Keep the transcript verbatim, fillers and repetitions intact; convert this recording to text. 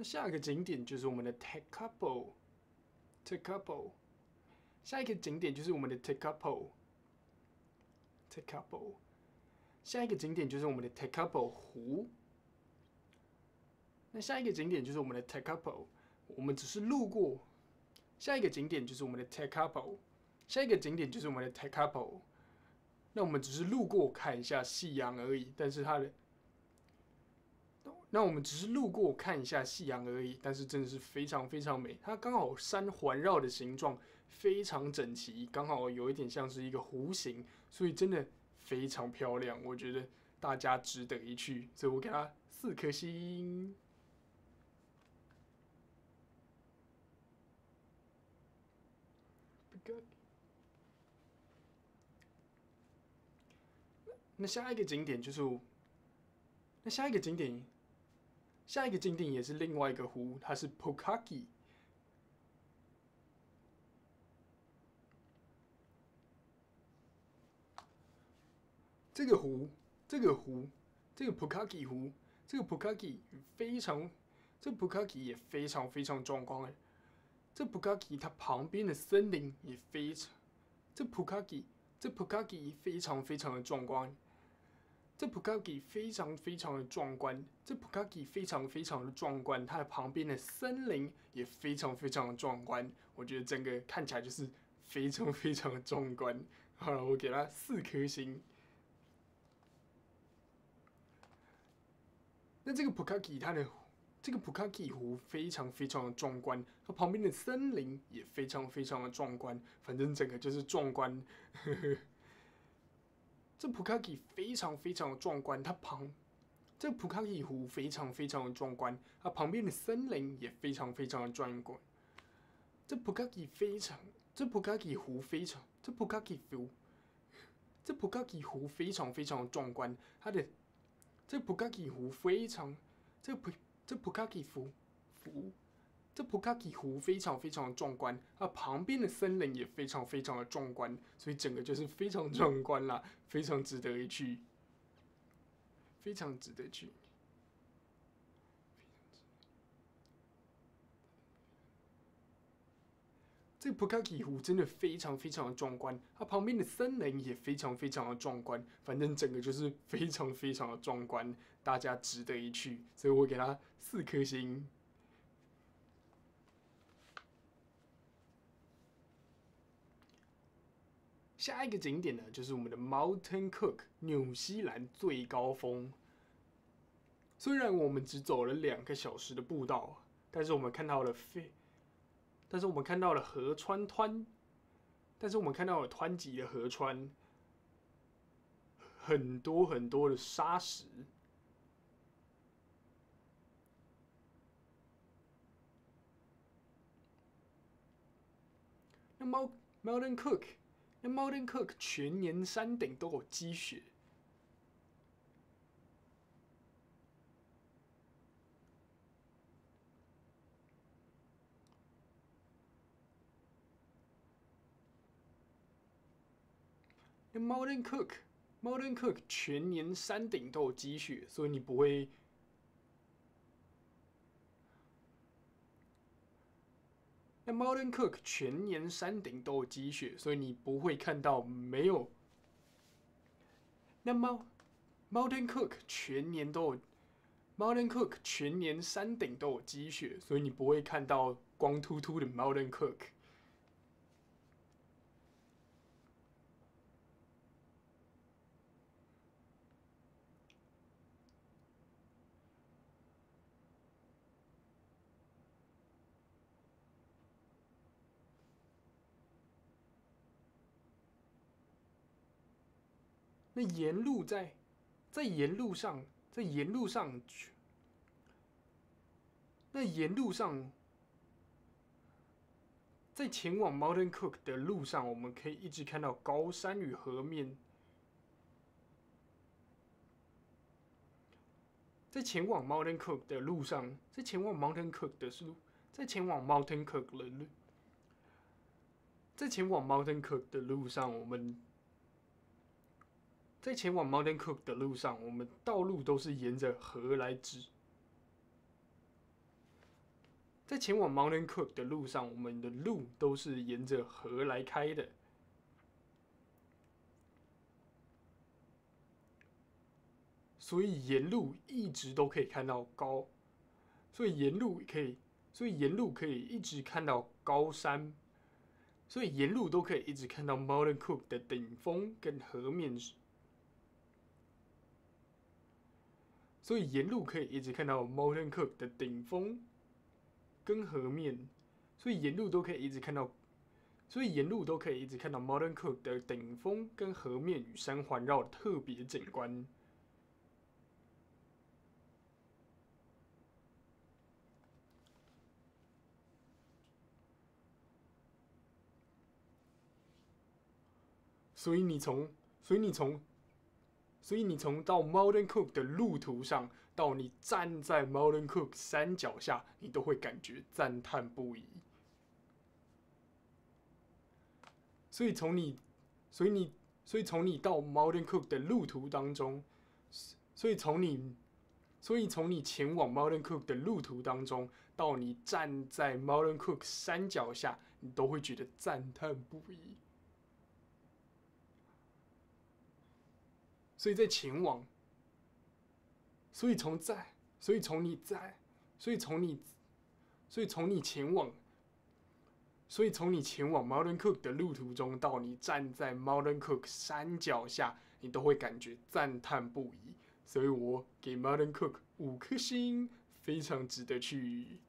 下一个景点就是我们的 Tekapo，Tekapo。下一个景点就是我们的 Tekapo，Tekapo。下一个景点就是我们的 Tekapo 湖。那下一个景点就是我们的 Tekapo， 我们只是路过。下一个景点就是我们的 Tekapo， 下一个景点就是我们的 Tekapo。那我们只是路过看一下夕阳而已，但是它的，那我们只是路过看一下夕阳而已，但是真的是非常非常美。它刚好山环绕的形状非常整齐，刚好有一点像是一个弧形，所以真的非常漂亮。我觉得大家值得一去，所以我给它四颗星。那下一个景点就是，那下一个景点，下一个景点也是另外一个湖，它是 Pukaki。这个湖，这个湖，这个 Pukaki 湖，这个 Pukaki 非常，这个 Pukaki 也非常非常壮观。这 Pukaki 它旁边的森林也非常，这 Pukaki 这 Pukaki 非常非常的壮观。这 Pukaki 非常非常的壮观，这 Pukaki 非常非常的壮观，它的旁边的森林也非常非常的壮观。我觉得整个看起来就是非常非常的壮观。好了，我给它四颗星。那这个 Pukaki 它的这个 Pukaki 湖非常非常的壮观，它旁边的森林也非常非常的壮观，反正整个就是壮观。呵呵，这 Pukaki 非常非常的壮观，它旁这 Pukaki 湖非常非常的壮观，它旁边的森林也非常非常的壮观。这 Pukaki 非常，这 Pukaki 湖非常，这 Pukaki 湖，这 Pukaki 湖非常非常的壮观，它的这 Pukaki 湖非常，这普这 Pukaki 湖湖，这 Pukaki 湖非常非常的壮观，它旁边的森林也非常非常的壮观，所以整个就是非常壮观啦，非常值得一去，非常值得去。这个 Pukaki 湖真的非常非常的壮观，它旁边的森林也非常非常的壮观，反正整个就是非常非常的壮观，大家值得一去，所以我给它四颗星。下一个景点呢，就是我们的 Mountain Cook， 纽西兰最高峰。虽然我们只走了两个小时的步道，但是我们看到了非，但是我们看到了河川湍，但是我们看到了湍急的河川，很多很多的沙石。那 Mountain Cook， 那 Mountain Cook 全年山顶都有积雪。那 Mountain Cook，Mountain Cook 全年山顶都有积雪，所以你不会。那 Mountain Cook 全年山顶都有积雪，所以你不会看到没有。那 Mountain Cook 全年都有 Mountain Cook 全年山顶都有积雪，所以你不会看到光秃秃的 Mountain Cook。那沿路在，在沿路上，在沿路上，那沿路上，在前往 Mountain Cook 的路上，我们可以一直看到高山与河面。在前往 Mountain Cook 的路上，在前往 Mountain Cook 的路，在前往 Mountain Cook 的路，在前往 Mountain Cook 的路上，我们。在前往 Mountain Cook 的路上，我们道路都是沿着河来指。 在前往 Mountain Cook 的路上，我们的路都是沿着河来开的。所以沿路一直都可以看到高，所以沿路可以，所以沿路可以一直看到高山，所以沿路都可以一直看到 Mountain Cook 的顶峰跟河面，所以沿路可以一直看到 Mountain Cook 的顶峰跟河面，所以沿路都可以一直看到，所以沿路都可以一直看到 Mountain Cook 的顶峰跟河面与山环绕的特别景观。所以你从，所以你从，所以你从到 Mountain Cook 的路途上，到你站在 Mountain Cook 山脚下，你都会感觉赞叹不已。所以从你，所以你，所以从你到 Mountain Cook 的路途当中，所以从你，所以从你前往 Mountain Cook 的路途当中，到你站在 Mountain Cook 山脚下，你都会觉得赞叹不已。所以在前往，所以从在，所以从你在，所以从你，所以从你前往，所以从你前往 Mountain Cook 的路途中，到你站在 Mountain Cook 山脚下，你都会感觉赞叹不已。所以我给 Mountain Cook 五颗星，非常值得去。